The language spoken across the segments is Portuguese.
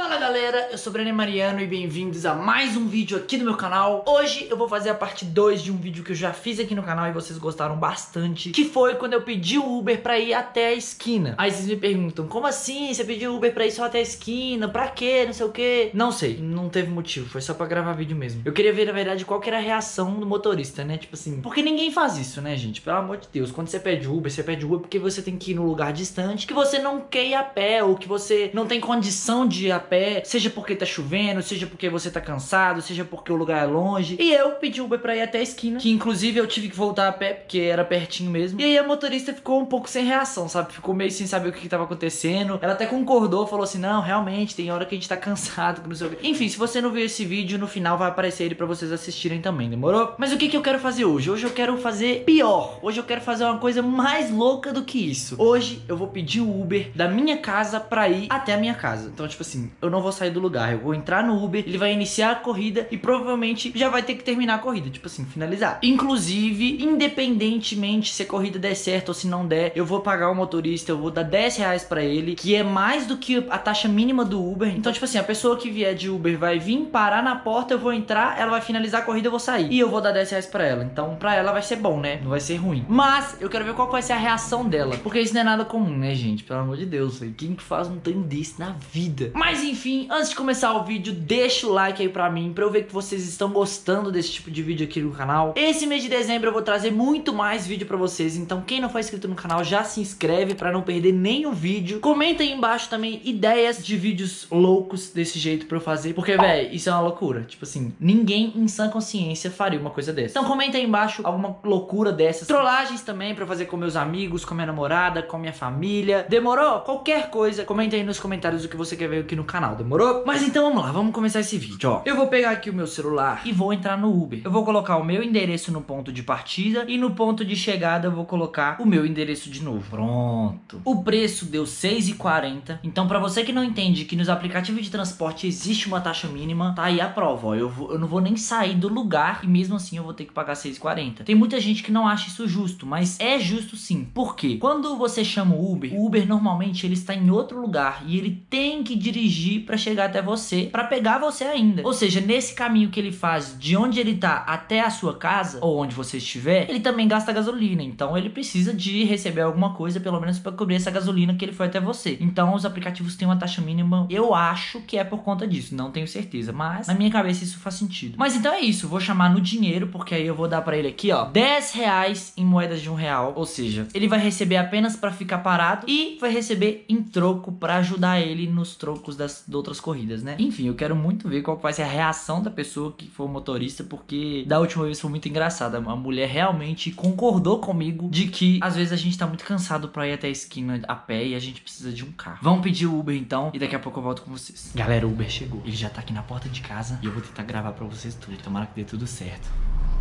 Fala galera, eu sou o Breno Mariano e bem-vindos a mais um vídeo aqui no meu canal. Hoje eu vou fazer a parte 2 de um vídeo que eu já fiz aqui no canal e vocês gostaram bastante, que foi quando eu pedi o Uber pra ir até a esquina. Aí vocês me perguntam, como assim? Você pediu Uber pra ir só até a esquina? Pra quê? Não sei o quê. Não sei, não teve motivo, foi só pra gravar vídeo mesmo. Eu queria ver na verdade qual que era a reação do motorista, né? Tipo assim, porque ninguém faz isso, né gente? Pelo amor de Deus, quando você pede Uber porque você tem que ir num lugar distante, que você não quer ir a pé, ou que você não tem condição de ir a pé, seja porque tá chovendo, seja porque você tá cansado, seja porque o lugar é longe. E eu pedi Uber pra ir até a esquina, que inclusive eu tive que voltar a pé, porque era pertinho mesmo. E aí a motorista ficou um pouco sem reação, sabe? Ficou meio sem saber o que tava acontecendo. Ela até concordou, falou assim, não, realmente, tem hora que a gente tá cansado, que não sei o quê. Enfim, se você não viu esse vídeo, no final vai aparecer ele pra vocês assistirem também, demorou? Mas o que eu quero fazer hoje? Hoje eu quero fazer pior. Hoje eu quero fazer uma coisa mais louca do que isso. Hoje eu vou pedir o Uber da minha casa pra ir até a minha casa. Então, tipo assim, eu não vou sair do lugar, eu vou entrar no Uber, ele vai iniciar a corrida e provavelmente já vai ter que terminar a corrida, tipo assim, finalizar. Inclusive, independentemente se a corrida der certo ou se não der, eu vou pagar o motorista, eu vou dar 10 reais pra ele, que é mais do que a taxa mínima do Uber. Então, tipo assim, a pessoa que vier de Uber vai vir, parar na porta, eu vou entrar, ela vai finalizar a corrida, eu vou sair. E eu vou dar 10 reais pra ela. Então, pra ela vai ser bom, né? Não vai ser ruim. Mas, eu quero ver qual vai ser a reação dela, porque isso não é nada comum, né, gente? Pelo amor de Deus, véio. Quem que faz um trem desse na vida? Mas, enfim, antes de começar o vídeo, deixa o like aí pra mim, pra eu ver que vocês estão gostando desse tipo de vídeo aqui no canal. Esse mês de dezembro eu vou trazer muito mais vídeo pra vocês, então quem não for inscrito no canal já se inscreve pra não perder nenhum vídeo. Comenta aí embaixo também ideias de vídeos loucos desse jeito pra eu fazer, porque, velho, isso é uma loucura. Tipo assim, ninguém em sã consciência faria uma coisa dessa. Então comenta aí embaixo alguma loucura dessas. Trollagens também pra fazer com meus amigos, com minha namorada, com minha família. Demorou? Qualquer coisa, comenta aí nos comentários o que você quer ver aqui no canal, demorou? Mas então vamos lá, vamos começar esse vídeo, ó. Eu vou pegar aqui o meu celular e vou entrar no Uber. Eu vou colocar o meu endereço no ponto de partida e no ponto de chegada eu vou colocar o meu endereço de novo. Pronto. O preço deu R$6,40. Então pra você que não entende que nos aplicativos de transporte existe uma taxa mínima, tá aí a prova, ó. Eu não vou nem sair do lugar e mesmo assim eu vou ter que pagar R$6,40. Tem muita gente que não acha isso justo, mas é justo sim. Por quê? Quando você chama o Uber normalmente ele está em outro lugar e ele tem que dirigir pra chegar até você, pra pegar você ainda. Ou seja, nesse caminho que ele faz de onde ele tá até a sua casa, ou onde você estiver, ele também gasta gasolina. Então ele precisa de receber alguma coisa, pelo menos pra cobrir essa gasolina que ele foi até você. Então os aplicativos têm uma taxa mínima. Eu acho que é por conta disso, não tenho certeza, mas na minha cabeça isso faz sentido. Mas então é isso, vou chamar no dinheiro, porque aí eu vou dar pra ele aqui, ó, 10 reais em moedas de R$1. Ou seja, ele vai receber apenas pra ficar parado e vai receber em troco pra ajudar ele nos trocos das outras corridas, né? Enfim, eu quero muito ver qual vai ser a reação da pessoa que for motorista, porque da última vez foi muito engraçada. A mulher realmente concordou comigo de que às vezes a gente tá muito cansado pra ir até a esquina a pé e a gente precisa de um carro. Vamos pedir o Uber então e daqui a pouco eu volto com vocês. Galera, o Uber chegou. Ele já tá aqui na porta de casa e eu vou tentar gravar pra vocês tudo. Tomara que dê tudo certo.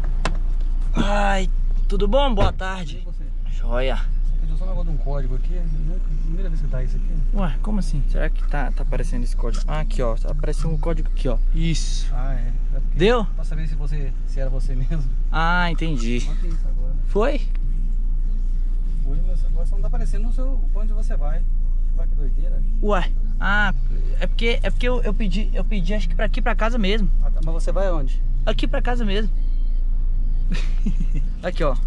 Ai, tudo bom? Boa tarde. Joia. Só um negócio de um código aqui, primeira vez que dá isso aqui. Ué, como assim? Será que tá aparecendo esse código? Ah, aqui ó, tá aparecendo um código aqui ó. Isso. Ah, é. Deu? Pra saber se era você mesmo. Ah, entendi. Bota isso agora. Foi? Foi, mas agora só não tá aparecendo no seu, pra onde você vai. Vai, que doideira. Ué, ah, é porque eu pedi acho que pra aqui pra casa mesmo. Ah, tá. Mas você vai aonde? Aqui pra casa mesmo. Aqui ó.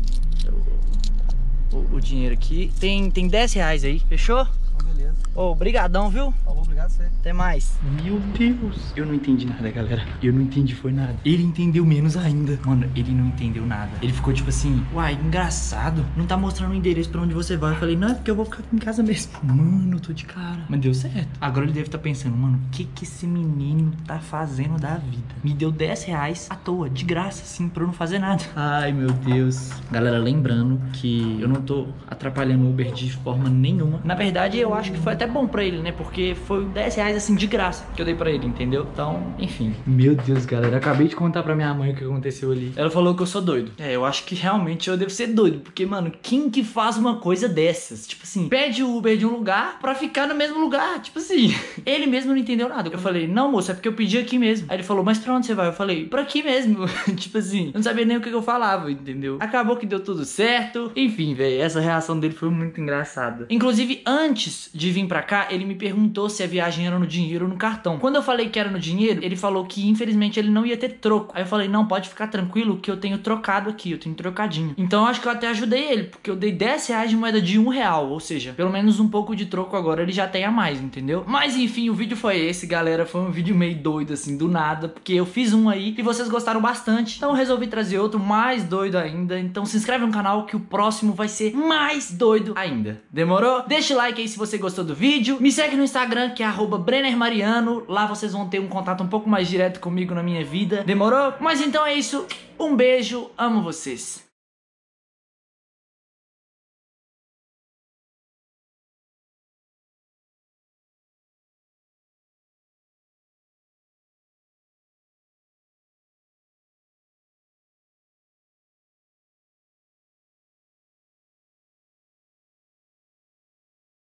O dinheiro aqui. Tem 10 reais aí, fechou? Ah, beleza. Ô, brigadão, viu? Falou, obrigado a você. Até mais. Meu Deus. Eu não entendi nada, galera. Eu não entendi, foi nada. Ele entendeu menos ainda. Mano, ele não entendeu nada. Ele ficou tipo assim, uai, engraçado. Não tá mostrando o endereço pra onde você vai. Eu falei, não, é porque eu vou ficar aqui em casa mesmo. Mano, eu tô de cara. Mas deu certo. Agora ele deve estar pensando, mano, o que esse menino tá fazendo da vida? Me deu 10 reais à toa, de graça, assim, pra eu não fazer nada. Ai, meu Deus. Galera, lembrando que eu não tô atrapalhando o Uber de forma nenhuma. Na verdade, eu acho que foi até bom pra ele, né? Porque foi 10 reais assim de graça que eu dei pra ele, entendeu? Então, enfim. Meu Deus, galera, acabei de contar pra minha mãe o que aconteceu ali. Ela falou que eu sou doido. É, eu acho que realmente eu devo ser doido. Porque, mano, quem que faz uma coisa dessas? Tipo assim, pede o Uber de um lugar pra ficar no mesmo lugar. Tipo assim, ele mesmo não entendeu nada. Eu falei, não, moça, é porque eu pedi aqui mesmo. Aí ele falou, mas pra onde você vai? Eu falei, pra aqui mesmo. Tipo assim, eu não sabia nem o que eu falava, entendeu? Acabou que deu tudo certo. Enfim, velho, essa reação dele foi muito engraçada. Inclusive, antes de vir pra cá, ele me perguntou se a viagem era no dinheiro ou no cartão. Quando eu falei que era no dinheiro, ele falou que infelizmente ele não ia ter troco. Aí eu falei, não, pode ficar tranquilo que eu tenho trocado aqui, eu tenho trocadinho. Então eu acho que eu até ajudei ele, porque eu dei 10 reais de moeda de R$1, ou seja, pelo menos um pouco de troco agora ele já tem a mais, entendeu? Mas enfim, o vídeo foi esse, galera. Foi um vídeo meio doido assim, do nada, porque eu fiz um aí e vocês gostaram bastante. Então eu resolvi trazer outro mais doido ainda. Então se inscreve no canal que o próximo vai ser mais doido ainda. Demorou? Deixa o like aí se você gostou do vídeo. Me segue no Instagram, que é @BrennerMariano. Lá vocês vão ter um contato um pouco mais direto comigo na minha vida. Demorou? Mas então é isso. Um beijo, amo vocês.